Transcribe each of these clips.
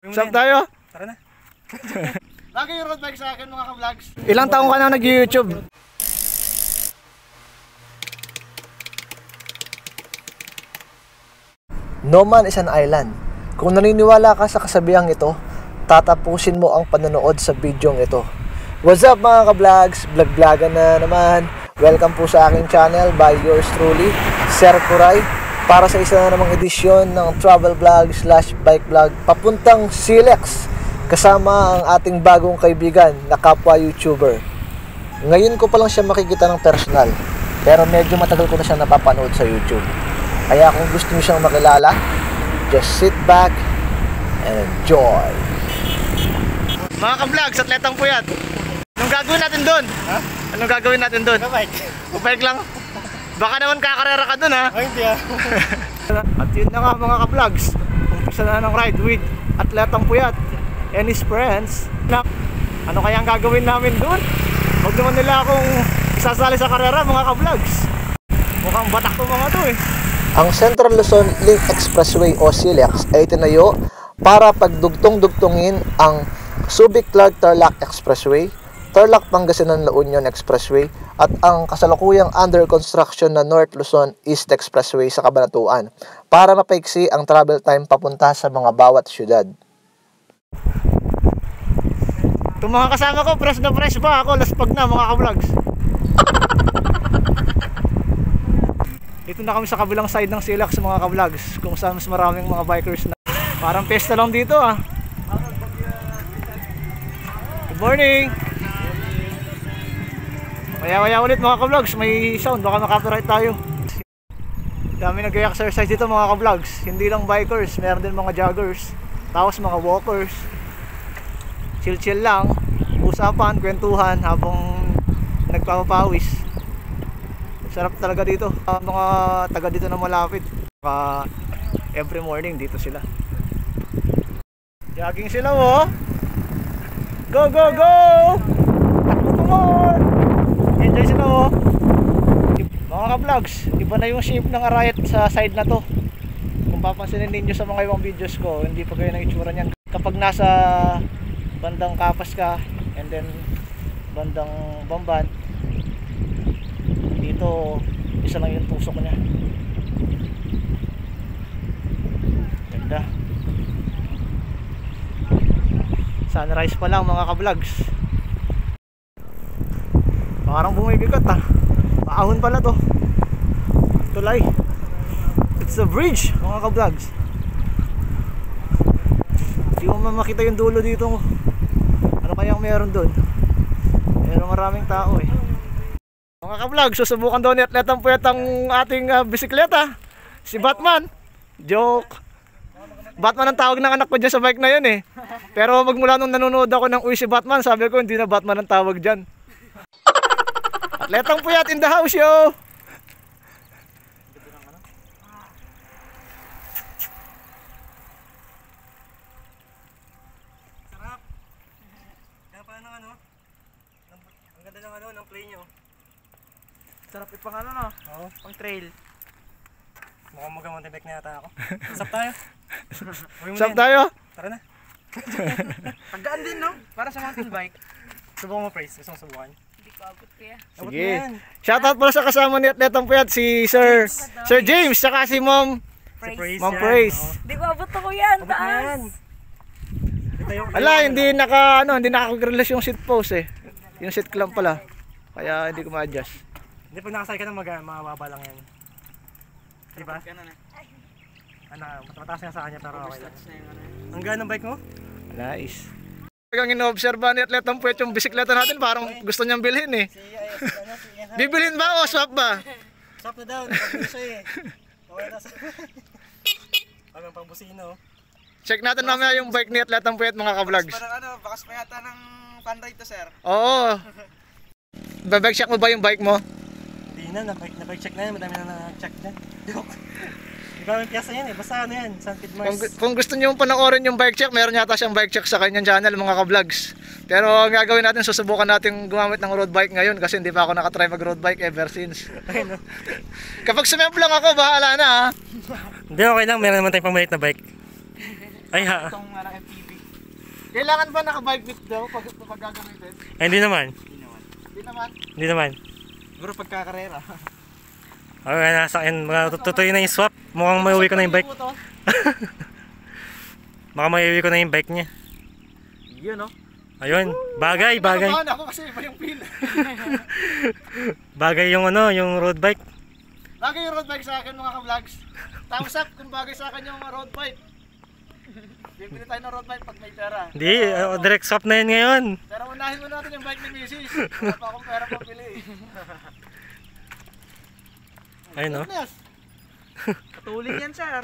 Sab tayo? Tara na. Lagi yung road bike sa akin mga ka-vlogs. Ilang taong ka na nag-YouTube? No man is an island. Kung naniniwala ka sa kasabihang ito, tatapusin mo ang panonood sa bidyong ito. What's up mga ka-vlogs? Vlog-vlogan na naman. Welcome po sa aking channel by yours truly, Sir Kuray, para sa isa na namang edisyon ng travel vlog / bike vlog papuntang Silex, kasama ang ating bagong kaibigan na kapwa YouTuber. Ngayon ko pa lang siya makikita ng personal, pero medyo matagal ko na siya napapanood sa YouTube. Kaya kung gusto niyo siyang makilala, just sit back and enjoy. Mga ka-vlogs, atletang puyat. Anong gagawin natin doon? Ha? Anong gagawin natin doon? Bike. Bike lang? Baka naman kakarera ka doon ha? Oh, hindi ah. At yun na nga mga ka-vlogs, umpisa na ng ride with atletang puyat and his friends. Ano kaya ang gagawin namin doon? Huwag naman nila akong isasali sa karera mga ka-vlogs. Mukhang batak to mga to eh. Ang Central Luzon Link Expressway o SLEX ay tinayo para pagdugtong-dugtongin ang Subic-Clark-Tarlac Expressway, Tarlac-Pangasinan-La Union Expressway at ang kasalukuyang under construction na North Luzon East Expressway sa Cabanatuan para mapaiksi ang travel time papunta sa mga bawat syudad. Itong mga kasama ko, fresh na fresh pa ako, laspag na mga ka-vlogs. Dito na kami sa kabilang side ng SLEX mga ka-vlogs, kung saan mas maraming mga bikers na. Parang pesta lang dito ah. Good morning! Maya ulit mga ka-vlogs, may sound, baka makapiright tayo. Dami nag-exercise dito mga ka-vlogs, hindi lang bikers, meron din mga joggers, tapos mga walkers. Chill lang, usapan, kwentuhan habang nagpapapawis. Sarap talaga dito, mga taga dito na malapit. Every morning dito sila. Jogging sila oh. Go go go! Takbo more! Enjoy sila oh. Mga ka-vlogs, iba na yung shape ng Arayat sa side na to. Kung papansinin ninyo sa mga ibang videos ko, hindi pa kayo ng itsura niyan. Kapag nasa bandang Kapas ka and then bandang Bamban, dito isa lang yung tusok niya. Ganda. Sunrise pa lang mga ka-vlogs. Parang bumibigat ah. Paahon pala to. Tulay. It's a bridge mga ka-vlogs. Hindi mo makita yung dulo dito. Ano kayang meron doon? Meron maraming tao eh. Mga ka-vlogs, susubukan daw ni atletang puyat ang ating bisikleta. Si Batman. Joke. Batman ang tawag ng anak ko dyan sa bike na yun eh. Pero magmula nung nanonood ako ng Uy si Batman, sabi ko hindi na Batman ang tawag dyan. Atletang puyat in the house yo! Sarap. Kaya pala ng ano? Ang ganda ng ano, ng play nyo. Sarap ipang ano no? Oo. Pang trail. Mukhang mag-mountain bike na yata ako. Sap tayo. Sab tayo? Tara na. Pagdaan din no? Para sa mountain bike. Subukan mo praise. Gusto mo subukan? Hindi ko abot kuya. Abot Sige. mo yan. Shoutout pala sa kasama ni atletang puyat, si Sir James, saka si Mom Praise Ma'am yan. Praise. Oo. Hindi ko abot to kuya. Ang Abot mo yan. taas. Ito yung Ala, hindi nakakagrelas yung seat post eh. Yung seat clamp pala. Kaya hindi ko ma-adjust. Hindi, pag nakasay ka na mababa lang yan. Diba? Ano, mataas nga sa kanya pero okay lang. Ang ganda ng bike mo? Nice. Talagang ino-obserba ni atletang puyat yung bisikleta natin, parang gusto niyang bilhin eh. Bibilhin ba o swap ba? Stop na daw, napagpili siya eh. Okay na sa... Parang pang busino. Check natin mamaya yung bike ni atletang puyat mga ka-vlogs. Parang ano, bakas pa yata ng fan ride to sir. Oo. Babike check mo ba yung bike mo? Hindi na, na-bike check na yan, madami na na-check na. Iba yung piyasa yan eh, basta ano yan, Sanfid Mars. Kung gusto niyo panoorin yung bike check, meron yata siyang bike check sa kanyang channel mga ka-vlogs. Pero ang gagawin natin, susubukan natin gumamit ng road bike ngayon kasi hindi pa ako nakatry mag road bike ever since. Kapag sumemp lang ako, bahala na ha. Hindi, okay lang, meron naman tayong pamalit na bike. Ay ha. Itong MTV. Kailangan ba naka-bike fit daw pag gagamitin? Ay, hindi naman. Hindi naman. Hindi naman. Siguro pagkakarera. Okay, nasa akin. Tutuloy na yung swap. Mukhang mauwi ko na yung bike. Baka mauwi ko na yung bike niya. Yun no? Ayun. Bagay, bagay. Nakabahan ako kasi iba yung pin. Bagay yung ano, yung road bike. Bagay yung road bike sa akin mga ka-vlogs. Thumbs up kung bagay sa akin yung road bike. Bibili tayo ng road bike pag may pera. Hindi, direct swap na yun ngayon. Pero unahin mo natin yung bike ni Mrs. Wala pa akong pera pabili. Ayun no. Yes. Katulin yan, sir.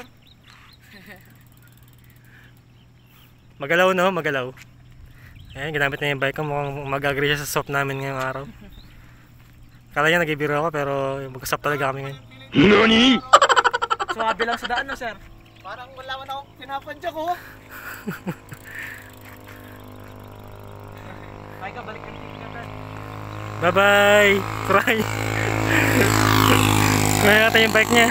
Magalaw no, magalaw. Ayan, ginamit na yung bike ko. Mukhang mag-agree siya sa swap namin ngayong araw. Kala niya nag-ibiro ako pero mag-swap talaga kami ngayon. NANI?! Suwabe lang sa daan, no, sir? Parang wala man akong pinapadya ko. Ay ka, balik ang tingin natin. Bye-bye! Try! Kaya natin yung bike niya.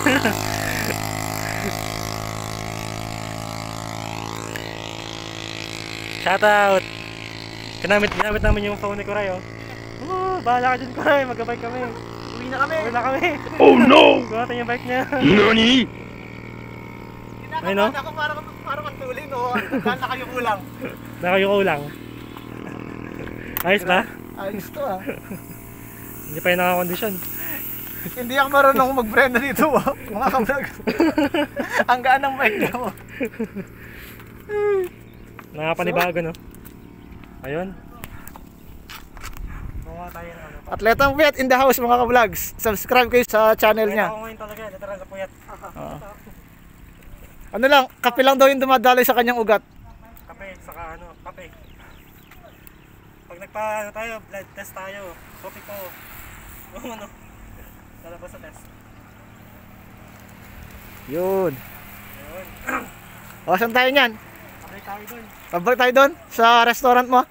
Shoutout! Ginamit namin yung phone ni Kuray, oh. Bahala ka dyan, Kuray. Mag-bike kami. Uwi na kami. Uwi na kami. Oh no! Kuha natin yung bike niya. NANI?! Ay, no? Ako parang katulin o. Dahil nakayuko lang. Nakayuko lang. Ayos na? Ayos to ah. Hindi pa yung nakakondisyon. Hindi ako marunong mag-brenda dito mga ka-vlog. Ang gaan ng bike niya mo. Nakapanibago, no? Ayun. Bawa tayo ng ano. Atletang Puyat in the house mga ka-vlogs. Subscribe kayo sa channel niya. Ako ngayon talaga, literal sa puyat. Ano lang, kape lang daw yung dumadaloy sa kanyang ugat. Kape, saka ano, kape. Pag ano tayo, blood test tayo. Kopi ko. Ano? Lalabas sa test. Yun. Ayun. O, saan tayo niyan? Pabalik tayo dun. Pabalik tayo doon sa restaurant mo?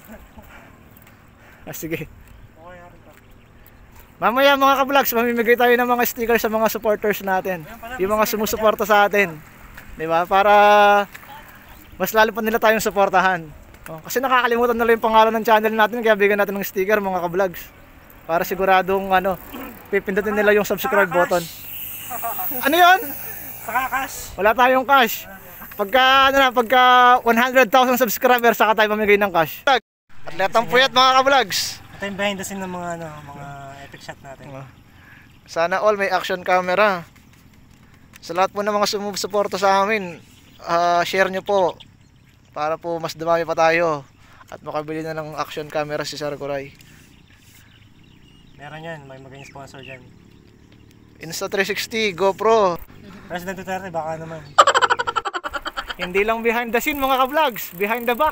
Sige. Okay natin to. Mamaya mga ka-vlogs, mamimigay tayo ng mga stickers sa mga supporters natin. Yung mga sumusuporta sa atin. Diba? Para mas lalo pa nila tayong suportahan. Kasi nakakalimutan nila yung pangalan ng channel natin, kaya bigyan natin ng sticker mga ka-vlogs. Para siguradong pipindutin nila yung subscribe button. Ano yun? Saka cash. Wala tayong cash. Pagka 100,000 subscribers, saka tayo mamigay ng cash. Atletang Puyat mga ka-vlogs. Ito yung behind the scene ng mga mga epic shot natin. Sana all may action camera. Sa lahat po ng mga sumusuporta sa amin, share nyo po para po mas dumami pa tayo at makabili na ng action camera si Sir Kuray. Meron yan, may maging sponsor dyan. Insta360, GoPro. President Duterte, baka naman. Hindi lang behind the scene mga ka-vlogs, behind the back.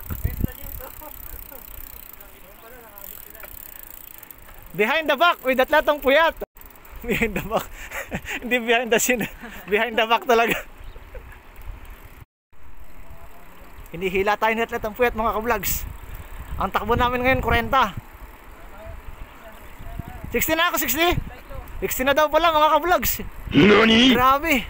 Behind the back with Atletang Puyat. Behind the back. Hindi behind the scene. Behind the back talaga. Hinihila tayo ni Atletang Puyat mga ka-vlogs. Ang takbo namin ngayon 40. 60 na ako, 60. 60 na daw pala mga ka-vlogs. NANI?! Grabe.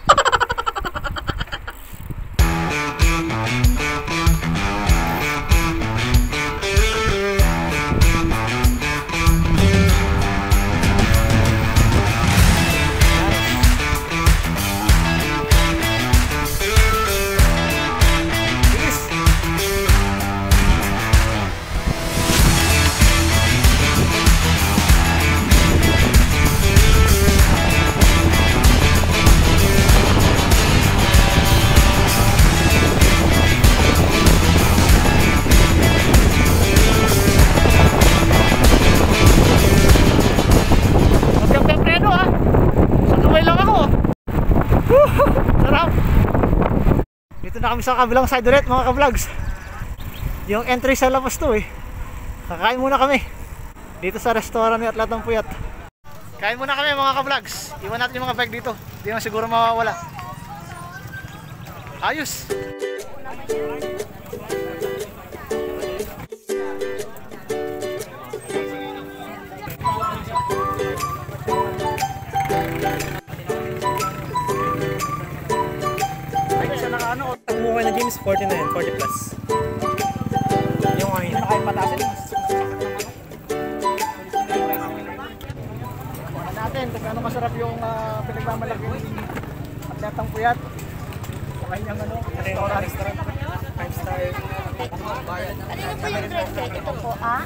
Na kami sa kabilang side ulit mga ka-vlogs. Yung entry sa labas to eh. Kakain muna kami dito sa restaurant ni Atletang Puyat. Kain muna kami mga ka-vlogs. Iwan natin yung mga bag dito. Hindi naman siguro mawawala. Ayos. Ang mukha na James, 40 na yan, 40 plus. Yung ngayon. Saka yung pataas din. Natin kung ano masarap yung pinagmamalaki yung atletang puyat sa kanyang restaurant 5-star. Kanina po yung red cake. Ito po, ah?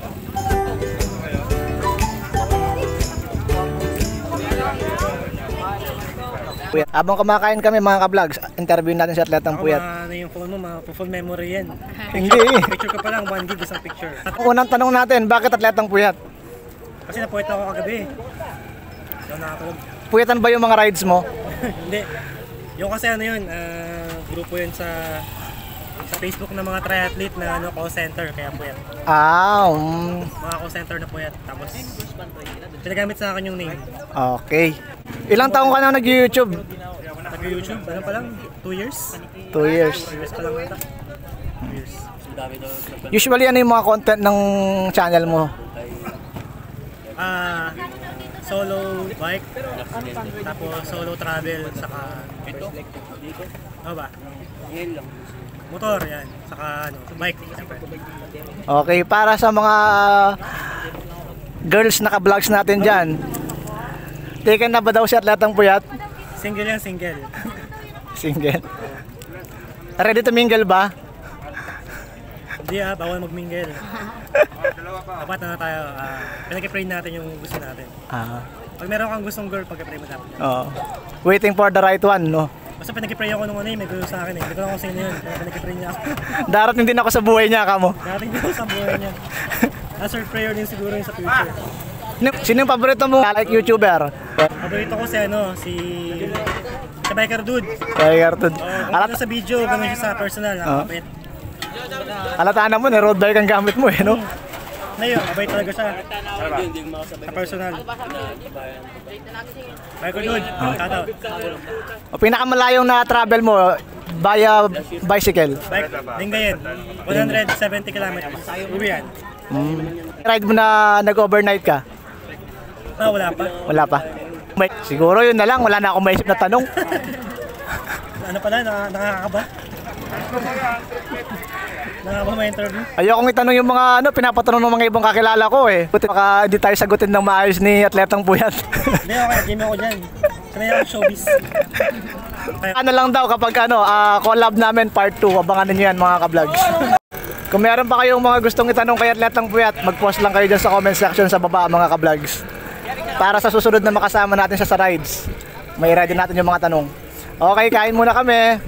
Puyat. Habang kumakain kami mga ka-vlogs, interview natin si atletang puyat. Ano yung phone mo, full memory yan. Hindi. Picture ko pa lang, 1 gig isang picture. Ang unang tanong natin, bakit atletang puyat? Kasi napuwet ako kagabi. Doon nakatulog. Puyatan ba yung mga rides mo? Hindi. Yung kasi ano yun, grupo yun sa Facebook ng mga triathlete na call center, kaya puwet. Mga call center na puwet. Tapos, pinagamit sa akin yung name. Okay. Ilang taong ka na nag-YouTube? Nag-YouTube, ano pa lang? 2 years? 2 years. 2 years pa lang ata. 2 years. Usually ano yung mga content ng channel mo? Solo bike, tapos solo travel, saka ano ba? Motor yan, saka bike. Okay, para sa mga girls na ka-vlogs natin dyan, taken na ba daw si atletang puyat? Single yan, single. Single. Ready to mingle ba? Hindi bawal mag-mingle. Dapat na tayo, pinag-pray natin yung gusto natin. Pag meron kang gustong girl, pag-pray mo dapat yan. Waiting for the right one, no? Basta pinag-pray ako nung may gusto sa akin eh. Hindi ko lang kung sino yun, kaya pinag-pray niya ako. Darating din ako sa buhay niya, kamo. Darating din ako sa buhay niya. Answered prayer din siguro yung sa future. Sino yung paborito mo? Like YouTuber? Paborito ko si Biker Dude. Biker Dude. Alam sa video, gano'n siya sa personal, nakakapit. Alataan mo, road bike ang gamit mo eh, no? Ngayon, abay talaga siya. Sa personal. Biker Dude, shoutout. O pinakamalayong na travel mo via bicycle? Bike, Lingayen, 170 kilometers. Uwi yan. Ride mo na nag-overnight ka? Wala pa. Wala pa. Siguro yun na lang, wala na akong maisip na tanong. Ano pala, nakakaba? Nakakaba may interview? Ayokong itanong yung mga pinapatanong ng mga ibang kakilala ko eh. Buti baka hindi tayo sagutin ng maayos ni atletang puyat. Hindi, okay, game ako dyan. Sanay ako showbiz. Ano lang daw kapag collab namin part 2, abangan niyo yan mga ka-vlogs. Kung meron pa kayong mga gustong itanong kay atletang puyat, mag-post lang kayo dyan sa comment section sa baba mga ka-vlogs. Para sa susunod na makasama natin sa rides, may ready natin yung mga tanong. Okay, kain muna kami.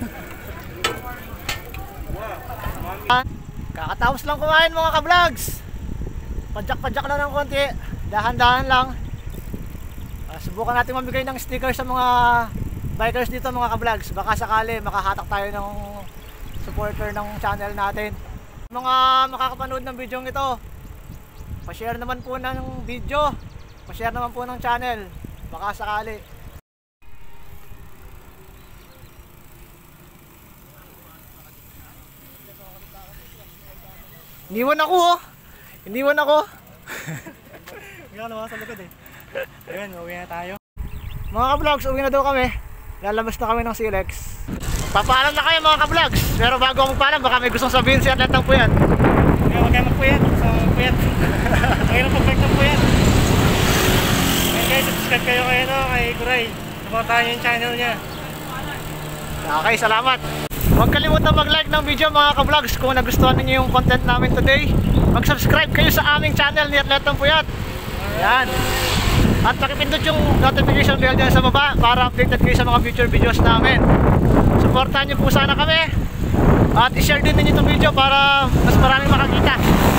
Kakatapos lang kumain mga ka-vlogs. Padyak-padyak lang ng konti. Dahan-dahan lang. Subukan natin mamigay ng sticker sa mga bikers dito mga ka-vlogs. Baka sakali makahatak tayo ng supporter ng channel natin. Mga makakapanood ng video ito, pa-share naman po ng video. Pa-share naman po ng channel. Baka sakali. Iniwan ako oh. Iniwan ako. Hindi ako naman sa likod eh. Ayun, uwi na tayo. Mga ka-vlogs, uwi na daw kami. Lalabas na kami ng Silex. Papaalam na kayo mga ka-vlogs. Pero bago ako magpaalam, baka may gustong sabihin si atletang puyat. Kaya wag kayo magpuyat. So, puyat. Mayroon pag-puyat ng puyat. Ayun guys, subscribe kayo kay Kuray. Supportahan nyo yung channel niya. Okay, salamat. Huwag kalimutan mag-like ng video mga ka-vlogs kung nagustuhan niyo yung content namin today. Mag-subscribe kayo sa aming channel ni Atletang Puyat. Yan. At pakipindot yung notification bell dyan sa baba para updated kayo sa mga future videos namin. Supportahan niyo po sana kami. At i-share din ninyo itong video para mas maraming makakita.